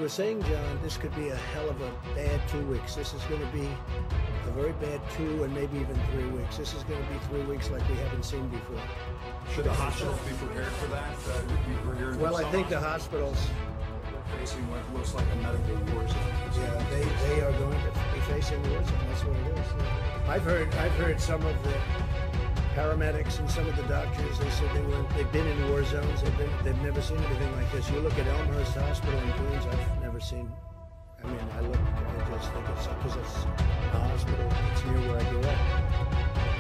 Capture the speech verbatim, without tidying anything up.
we're saying, John, this could be a hell of a bad two weeks. This is going to be a very bad two and maybe even three weeks. This is going to be three weeks like we haven't seen before. Should the hospitals be prepared for that? Uh, we're hearing well, I think the hospitals hospitals are facing what looks like a medical war zone. Yeah, they, they are going to be facing war zone. That's what it is. I've heard I've heard some of the paramedics and some of the doctors. They said they were they've been in war zones. They've been they've never seen anything like this. You look at Elmhurst Hospital in Queens. I've never seen. I mean, I look. I just think it's because it's a hospital. It's near where I grew up.